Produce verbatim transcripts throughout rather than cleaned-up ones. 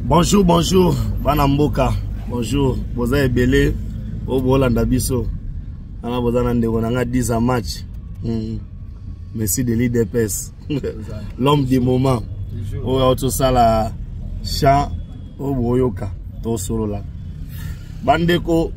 Bonjour, bonjour, Banamboka. Bonjour, Boza Ebele, Obolanda Biso. Ana Boza Ndeko Nanga dix à match. Mm. Merci de l'I D P S. L'homme du moment. O auto sala cha Oboyoka. To solo là. Bandeko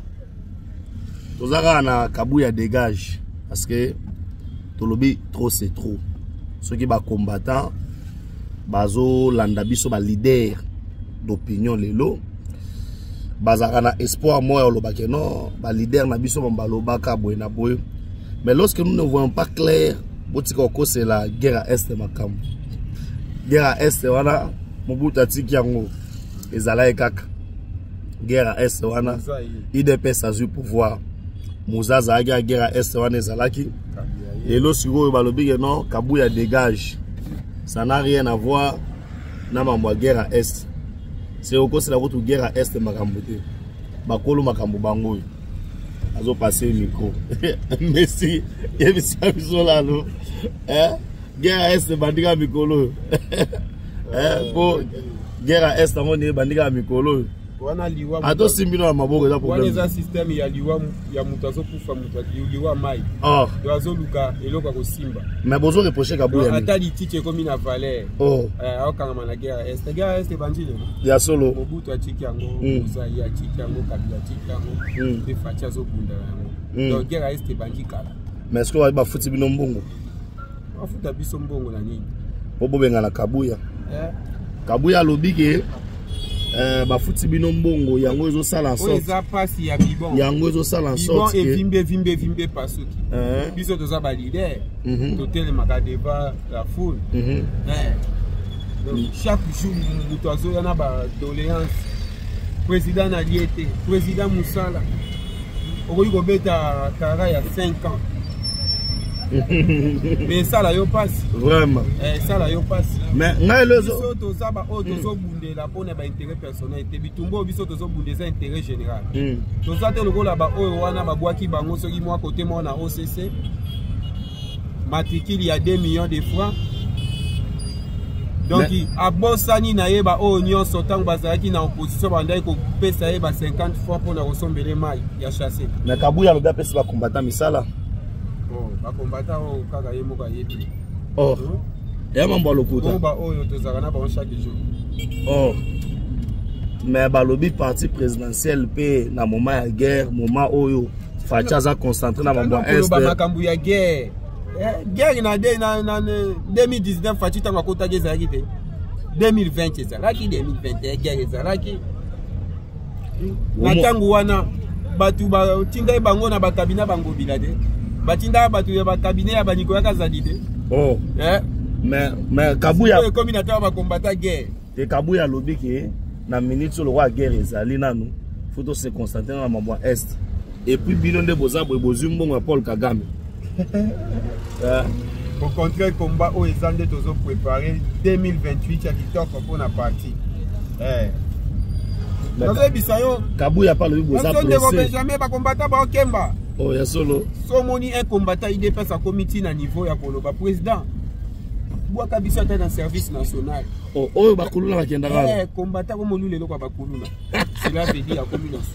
Tozaka na Kabuya dégage parce que Tolobi trop c'est trop. Ceux qui ba combattant bazo landa biso ba leader d'opinion lelo bazaka na espoir moi olobake non ba leader na biso balobaka boy na boy. Mais lorsque nous ne voyons pas clair botika ko c'est la guerre à est makam. Guerre à est wana Mobutu atiki yango ezala ekaka. Guerre à est wana I D P S a eu pouvoir. Muzaza aga guerre à est wana ezalaki. Et là sur balobi non Kabuya dégage. Ça n'a rien à voir na mamwa guerre à est. C'est au cause de la route guerre à est makambote. Bakolo makambo bango. Azo passer le micro. Merci. Et puis ça biso là non. Hein? Guerre à est bandiga mikolo. Hein? Pour guerre à est amone bandiga mikolo. Wana liwa ato simbino na maboko za problème. Wana za système ya liwa ya mutazo kufa mutazo liwa mai. Oh. Doazo luka eloka ko simba. Mais bozo reprocher Kabuya. Ata di tiche comme na valeur. Oh. Eh akanga na guerre est. Guerre est banjile. Ya solo. Mobutu atiki yango, Musa ya atiki yango, Kabila atiki yango. Te facha zo bunda yango. Donc guerre est banjika. Mais est-ce que va ba futi bino mbongo? Ba futa biso mbongo na nini? Bobo benga na Kabuya. Eh. Kabuya lobike Euh, ba futi bino mbongo yango ezo sala sorte. Oza pasi ya bibon. Yango ezo sala sorte. Bibon e vimbe vimbe vimbe pasuki. Euh. Biso toza ba leader. Mhm. Totel makadeba la foule. Mhm. Eh. Donc chaque jour mutu azo yana ba doléance. Président na liete, président Musala. Okoyi ko beta kara ya cinq ans. Mais ça là yo passe vraiment eh ça là yo passe mais ngai lezo biso toza ba o tozo bundela pona ba intérêt personnel te bitumbo biso tozo bundeza intérêt général toza te lokola ba oyo wana ba bwaki bango soki moi côté moi na O C C matricule ya deux millions de francs donc a bosani na ye ba o nyonso tango bazalaki na opposition bandai ko pesa ye ba cinquante fois pona kosombele mai ya chasser na Kabuya loba pesa ba combattant misala. Oh, ba combattant o kaka ye moka yebi. Oh. Ya mambo lokuta. Oh ba oyo tozaka na ba chaque jour. Oh. Mais ba lobi parti présidentiel pe na moment ya guerre, moment oyo facha za concentré na mambo est. Ba makambu ya guerre. Eh, guerre na de na na deux mille dix-neuf fachi tanga kota geza kite. deux mille vingt ezalaki deux mille vingt et un guerre ezalaki. Na tangu wana batu ba tinga bango na ba kabina bango bilade. Batinda batu ya ba cabinet ya baniko ya kazadide. Oh. Eh. Mais mais Kabuya comme inateur ba combattre guerre. Te Kabuya lobi ke na minute sur le roi guerre ezali nanu. Faut to se concentrer na mambo est. Et puis bino nde boza bo bozumbongo Paul Kagame. Euh au contraire combat au ezande tozo préparer deux mille vingt-huit ya kitoko pour na partie. Eh. Nazo bisayo Kabuya pas lobi boza pressé. On ne jamais ba combattre ba okemba. Oh, ya solo. So moni un combattant I D P S a comité na niveau ya koloba président. Bwaka biso ta dans service national. Oh, oh ba kuluna ba kenda kala. Eh, combattant ko moni lelo ba kuluna. Cela veut dire combinaison.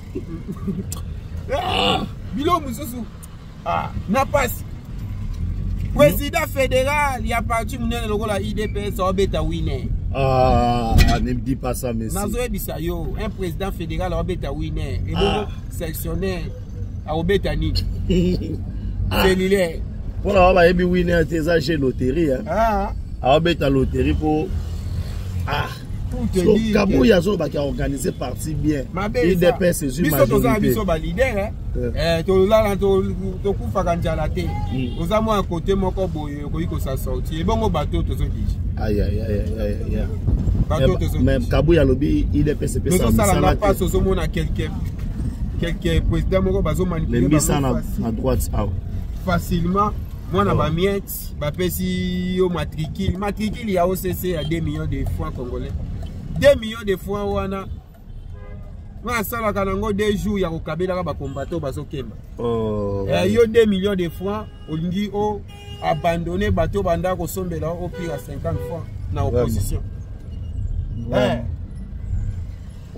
Ah, bilo mususu. Ah, na passe. Président fédéral, il y a parti munene lokola I D P S obeta winner. Ah, ne me dis pas ça merci. Nazo bisayo, un président fédéral obeta winner et donc sectionnaire a obetani cellulaire pour la ba yebi winner teza chez loterie hein ah a obeta loterie pour ah tout te so dit Kabuya zo ba ki organiser parti bien I D P S c'est une majorité biso toza biso ba leader hein eh to la to to kufa kanjala te oza mo à côté moko boye ko iko sa sorti e bongo bateau tozo dit aïe aïe aïe aïe aïe bateau tozo même Kabuya lobi I D P S pesa ça ça la passe ozo mona quelqu'un quelques présidents moko bazo manipuler à droite ah facilement moi na ba miette ba pesi yo matricule matricule ya O C C à deux millions de francs congolais deux millions de francs wana moi sala kanango deux jours ya kokabela ba combattant bazo kemba oh eh yo deux millions de francs olingi o abandonner bateau banda ko sombela au pire à cinquante francs na opposition eh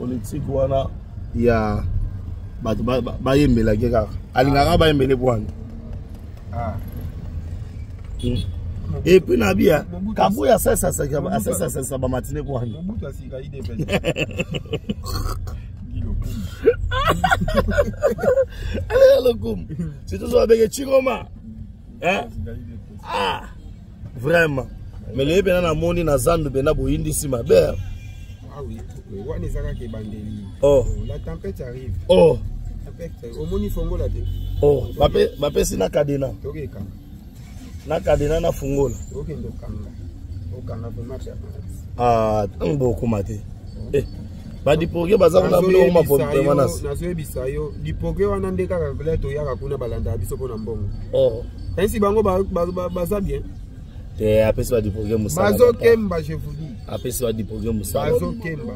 politique wana ya bato bayembela ke kaka alingaka bayembele bwana et puis na bia Kabuya sasa sasa sasa sasa ba matine bwana Mobutu asika ide pesa allez le kum c'est toujours avec Chiroma hein ah vraiment mais les bena na moni na zandu bena boyindi si ma belle. Ah oui, on est à qui bandeli. Oh, la tempête arrive. Oh, tempête. Au moni fongo la te. Oh, bape bape si na kadena. Ok ka. Na kadena na fungola. Ok ndo kanga. O kanga pour marcher. Ah, tango komate. Eh, ba dipoke baza na bilo ma pour permanence. Na zo bisayo, dipoke wana ndeka ka leto ya kuna balanda biso pona mbongo. Oh. Ainsi bango ba baza bien. Eh, apesi ba dipoke musala. Bazo kemba je vous dis. Apesi ba dipoke musala. Bazo kemba.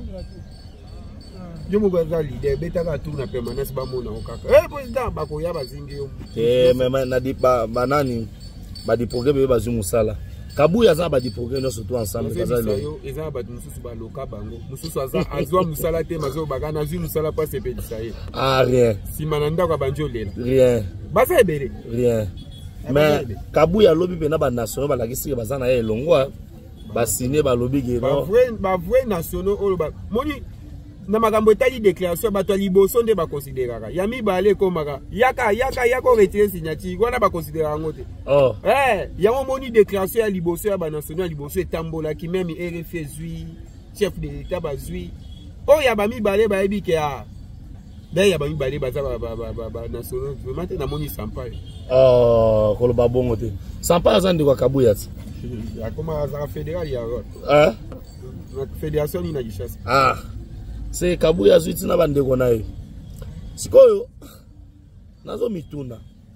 Yo mo baza leader beta ka tourna permanence ba mona okaka. Eh président bakoya bazingi yo. Eh, mais na di ba banani ba dipoke be bazu musala. Kabuya za ba dipoke no surtout ensemble baza le. Yo eza ba mususu ba loka bango. Mususu aza azwa musala te mazo bagana azu musala pas sepe disaye. Ah rien. Si mananda kwa banjo lela. Rien. Baza ebele. Rien. Mais Kabuya lobi pena ba national ba lakisi ba zana ye longwa ba signé ba lobi ke ba vrai ba vrai national o ba moni na makambo etali déclaration ba to liboso nde ba considérera ya mi ba le komaka yaka yaka yako retirer signature wana ba considérera ngote. Oh eh ya moni déclaration ya liboso ya ba national liboso etambola ki même R F zui chef de l'état ba zui o ya ba mi ba le ba ebi ke a d'ailleurs ba mi ba le ba za ba ba ba national vraiment na moni sampaio. Oh, kolo babongo te. Sampa azandi kwa Kabuya. Ya koma za fédéral ya. Ah? Na fédération ni na Gishasa. Ah. C'est Kabuya zwiti na bandeko nayo. Sikoyo nazo mituna.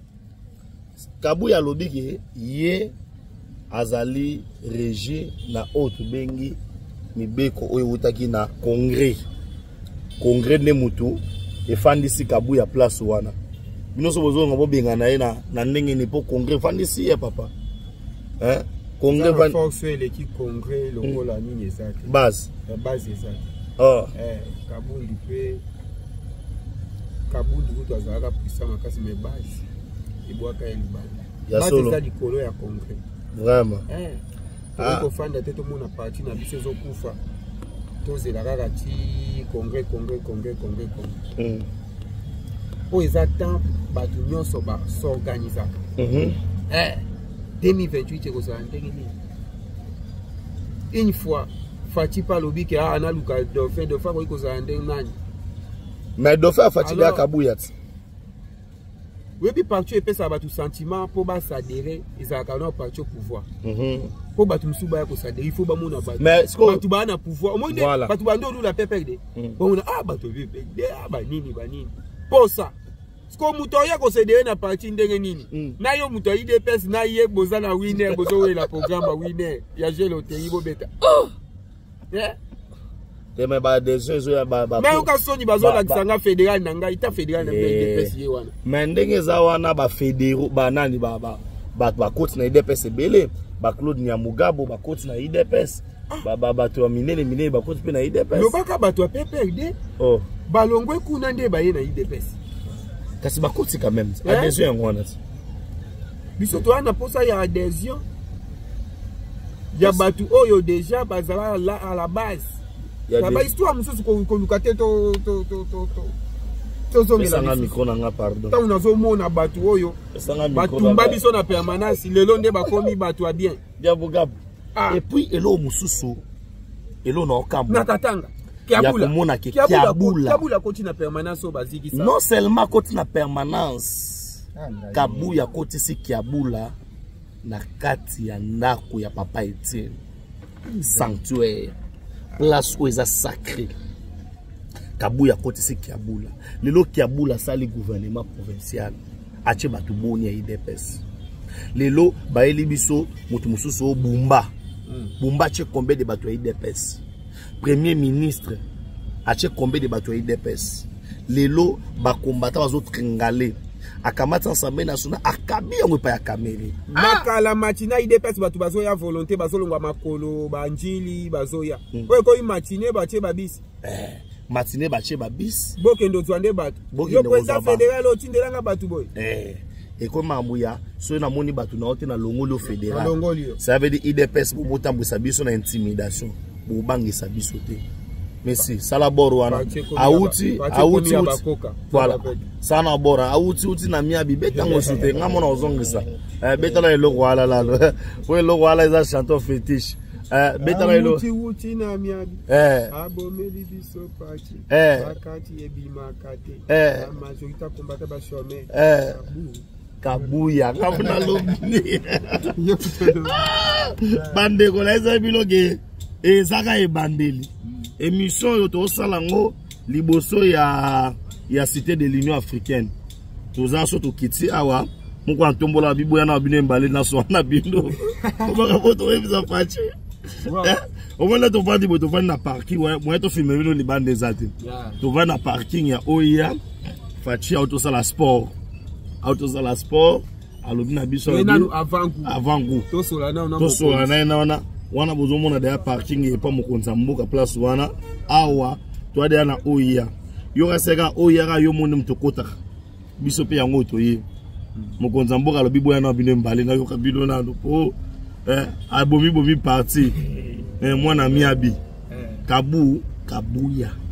Kabuya lobiki ye azali régi na autre bengi mibeko oyo utaki na congrès. Congrès ne mutu efandisi Kabuya place wana. Nous sommes besoin de bien gagner na na ndenge ni pour congrès fandisi ya papa hein congrès va forcer l'équipe congrès le rôle la ligne exacte base la base exacte oh eh Kabundi pe Kabundi kuto azaka puissant makasi mais base ibwaka elibanda ya solo base likolo ya congrès vraiment eh ah ko fanda te to mona parti na biso zo kufa to zela kaka ti congrès congrès congrès congrès congrès pour les attentes, nous sommes s'organiser. Eh, deux mille vingt-huit, une fois, Fati Palobi qui a un aluka dauphin, dauphin qui a un nani. Mais dauphin Fati a Kabuya. Oui, puis partout, il ça tout sentiment pour s'adhérer, ils ont un parti au pouvoir. Pour battre Moussouba pour s'adhérer, il faut que nous battre. Mais ce qu'on tu vas un pouvoir, au moins, tu vas nous la pépère. On a ah, bah, tu veux, ah, bah, nini, bah, nini. Pour ça, ce qu'on moutoya qu'on s'est donné na partie ndenge nini. Na yo moutoya I D P S na ye boza na winner bozo la programme winner ya gelo te ibo beta. Yeah. Et mais ba des choses ya ba ba. Mais on ka soni bazo la kisanga fédéral nanga ita fédéral na I D P S ye wana. Mais ndenge za wana ba fédéraux ba nani ba ba ba ba coach na I D P S belé ba Claude Nyamugabo ba coach na I D P S. Ba ba ba to minene minene ba coach pe na I D P S. No baka ba to P P R D. Oh. Balongwe kuna nde ba ye na I D P S. Kasi ba coach quand même. Adhésion ngwana. Biso to ana posa ya adhésion. Ya batu oyo déjà bazala la à la base. Ya ba histoire mususu ko ko lukate to to to to to. Tozo ngela micro na nga pardon. Ta unazo mona batu oyo. Batu mba biso na permanence lelo nde ba komi batu a bien. Diabo gabu. Et puis elo mususu elo na okamu. Na tatanga. Kiabula. Kiabula. Kiabula koti na permanence o baziki sa. Non seulement koti na permanence. Kabuya koti si Kiabula na kati ya ndako ya papa Etienne. Sanctuaire. Place où est sacré. Kabuya koti si Kiabula. Lelo Kiabula sali gouvernement provincial. Ache batu boni ya I D P S. Lelo baeli biso mutu mususu Bumba. Bumba che combien de batu ya I D P S. Premier ministre a che combien de batu ya I D P S. Lelo ba combattant bazo tringale. Akamata ensemble national akabi yango pa ya kamere. Makala matina I D P S batu bazo ya volonté bazo longwa makolo ba njili bazo ya. Oyo ko imagine ba che babisi. Eh matinée bache ba bis bokendo twande batu yo président fédéral otindelanga batu boy eh et comme Mamouya so na moni batu na ote na longolo fédéral longolio ça veut dire I D P S pour botambisa biso na intimidation pour bangisa biso te merci sala boro wana auti auti voilà sana bora auti uti na miabi betango sote ngamona ozongisa eh betala elo wala la we lo wala eza chanteur fétiche eh betala elo uti uti na miabi eh abomeli biso pati akati ebima kate eh majorité kombata ba chômeur eh kabuya kamuna lobini bande ko laisa biloge ezaka e bandeli émission yo to salango liboso ya ya cité de l'Union africaine toza so to kiti awa moko antombola biboya na bino mbale na so na bindo obaka foto ebisa pache au moins to vandi bo to vandi na parking moi to filmer bino libande zate to vandi na parking ya oya fachi auto sala sport auto sala sport alobi na biso avant goût avant goût to sola na na to sola na na wana bozo mona da parking e pa mokonza mboka place wana awa to da na oya yo ka seka oya ka yo moni mtokota biso pe yango to ye mokonza mboka lo biboya na bino mbale na yo ka bino na po eh abomi bomi parti eh mwana miabi kabu kabuya